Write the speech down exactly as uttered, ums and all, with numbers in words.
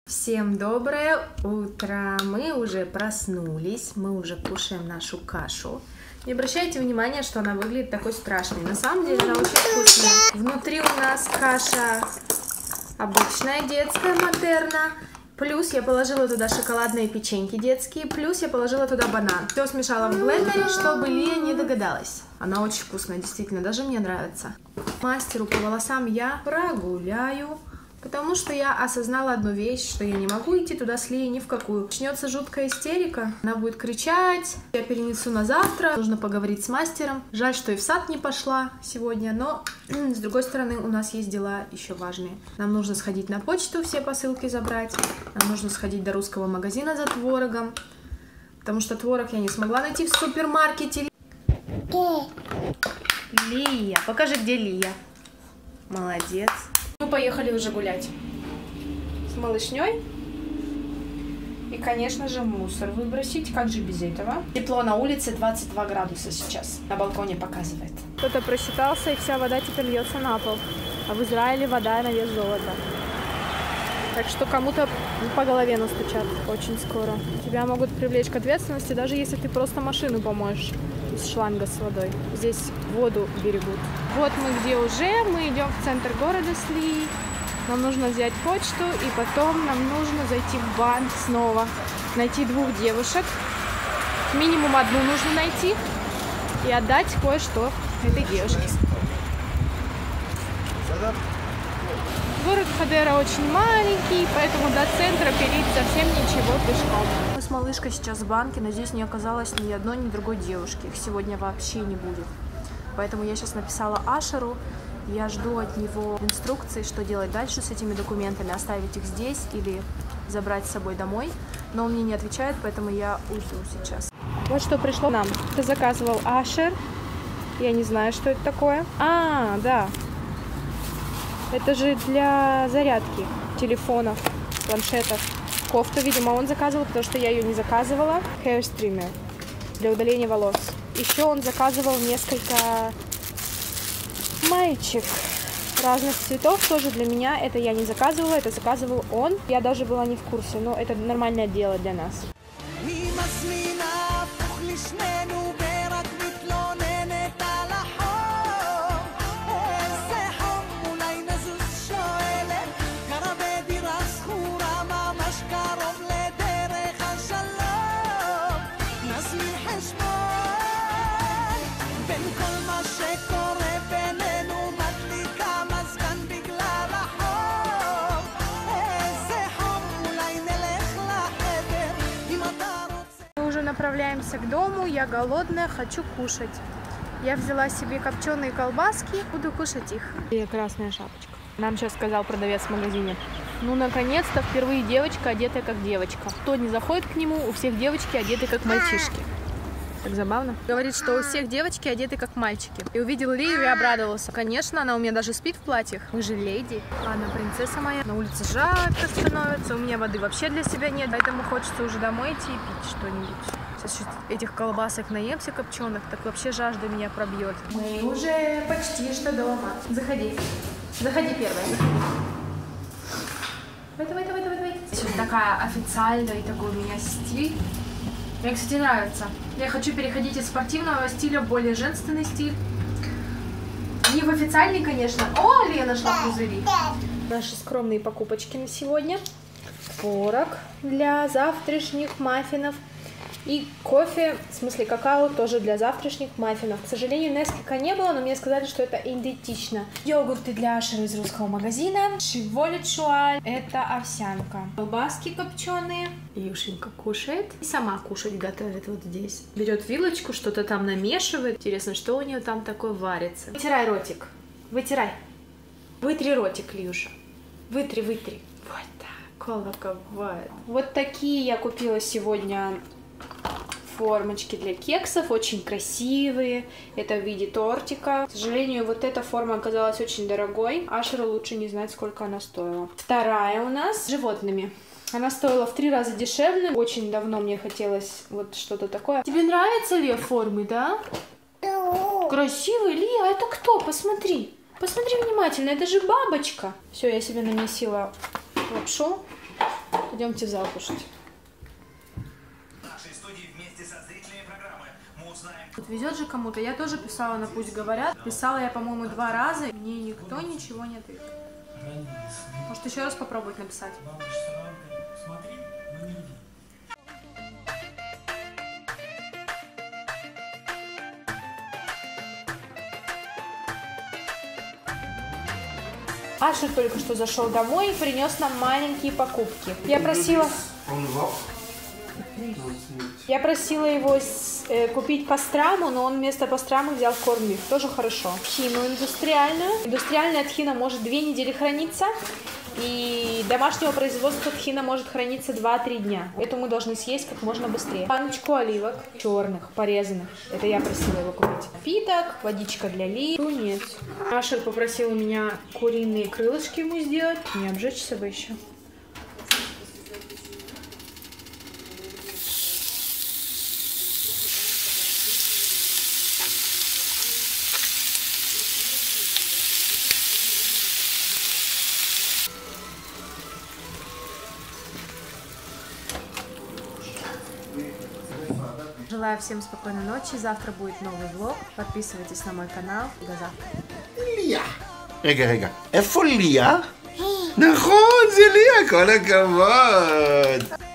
Всем доброе утро! Мы уже проснулись, мы уже кушаем нашу кашу. Не обращайте внимания, что она выглядит такой страшной. На самом деле она очень вкусная. Внутри у нас каша обычная детская, матерна. Плюс я положила туда шоколадные печеньки детские. Плюс я положила туда банан. Все смешала в блендере, чтобы Лия не догадалась. Она очень вкусная, действительно, даже мне нравится. Мастеру по волосам я прогуляю. Потому что я осознала одну вещь, что я не могу идти туда с Лией ни в какую. Начнется жуткая истерика, она будет кричать, я перенесу на завтра, нужно поговорить с мастером. Жаль, что и в сад не пошла сегодня, но с другой стороны у нас есть дела еще важные. Нам нужно сходить на почту, все посылки забрать, нам нужно сходить до русского магазина за творогом, потому что творог я не смогла найти в супермаркете. Лия, покажи, где Лия. Молодец. Мы поехали уже гулять с малышней. И, конечно же, мусор выбросить. Как же без этого? Тепло на улице, двадцать два градуса сейчас. На балконе показывает. Кто-то просчитался, и вся вода теперь льется на пол. А в Израиле вода на вес золота. Так что кому-то по голове настучат очень скоро. Тебя могут привлечь к ответственности, даже если ты просто машину помоешь из шланга с водой. Здесь воду берегут. Вот мы где уже, мы идем в центр города с Лией. Нам нужно взять почту, и потом нам нужно зайти в банк снова. Найти двух девушек. Минимум одну нужно найти и отдать кое-что этой девушке. Город Хадера очень маленький, поэтому до центра перейти совсем ничего пешком. Мы с малышкой сейчас в банке, но здесь не оказалось ни одной, ни другой девушки. Их сегодня вообще не будет. Поэтому я сейчас написала Ашеру. Я жду от него инструкции, что делать дальше с этими документами. Оставить их здесь или забрать с собой домой. Но он мне не отвечает, поэтому я уйду сейчас. Вот что пришло нам. Это заказывал Ашер. Я не знаю, что это такое. А, да. Это же для зарядки телефонов, планшетов. Кофту, видимо, он заказывал, потому что я ее не заказывала. Hair trimmer для удаления волос. Еще он заказывал несколько маечек разных цветов. Тоже для меня. Это я не заказывала, это заказывал он. Я даже была не в курсе, но это нормальное дело для нас. Направляемся к дому, я голодная, хочу кушать. Я взяла себе копченые колбаски, буду кушать их. И красная шапочка. Нам сейчас сказал продавец в магазине: ну, наконец-то, впервые девочка одетая как девочка. Кто не заходит к нему, у всех девочки одеты как мальчишки. Так забавно. Говорит, что у всех девочки одеты как мальчики. И увидел Лию и обрадовался. Конечно, она у меня даже спит в платьях. Мы же леди. Ладно, принцесса моя. На улице жарко становится. У меня воды вообще для себя нет. Поэтому хочется уже домой идти и пить что-нибудь. Сейчас этих колбасок наемся копченых, так вообще жажда меня пробьет. Мы уже почти что дома. Заходи. Заходи первая. Заходи. Давай, давай, давай, давай, давай. Сейчас такая официальная, и такой у меня стиль. Мне, кстати, нравится. Я хочу переходить из спортивного стиля в более женственный стиль. Не в официальный, конечно. О, Лия нашла пузыри. Наши скромные покупочки на сегодня. Творог для завтрашних маффинов. И кофе, в смысле какао, тоже для завтрашних маффинов. К сожалению, Несквика не было, но мне сказали, что это идентично. Йогурты для Ашера из русского магазина. Шиволет шуаль. Это овсянка. Колбаски копченые. Юшенька кушает. И сама кушать готовит вот здесь. Берет вилочку, что-то там намешивает. Интересно, что у нее там такое варится. Вытирай ротик. Вытирай. Вытри ротик, Льюша. Вытри, вытри. Вот так. Колоковая. Вот такие я купила сегодня формочки для кексов, очень красивые. Это в виде тортика. К сожалению, вот эта форма оказалась очень дорогой. Ашеру лучше не знать, сколько она стоила. Вторая у нас с животными. Она стоила в три раза дешевле. Очень давно мне хотелось вот что-то такое. Тебе нравятся, Лия, формы, да? Да. Красивые, Лия, а это кто? Посмотри. Посмотри внимательно, это же бабочка. Все, я себе нанесила лапшу. Пойдемте в зал кушать. Вот везет же кому-то. Я тоже писала на «Пусть говорят». Писала я, по-моему, два раза. Мне никто ничего не ответил. Может, еще раз попробовать написать? Ашер только что зашел домой и принес нам маленькие покупки. Я просила... Я просила его э, купить пастраму, но он вместо пастрамы взял корнбиф. Тоже хорошо. Тхину индустриальную. Индустриальная тхина может две недели храниться. И домашнего производства тхина может храниться два-три дня. Эту мы должны съесть как можно быстрее. Баночку оливок черных, порезанных. Это я просила его купить. Напиток, водичка для Ли. Тунец. Ашер попросил у меня куриные крылышки ему сделать. Не обжечься бы еще. Желаю всем спокойной ночи. Завтра будет новый влог. Подписывайтесь на мой канал. До завтра. ליה. רגע, רגע. איפה ליה? נכון, זה ליה, כל הכבוד.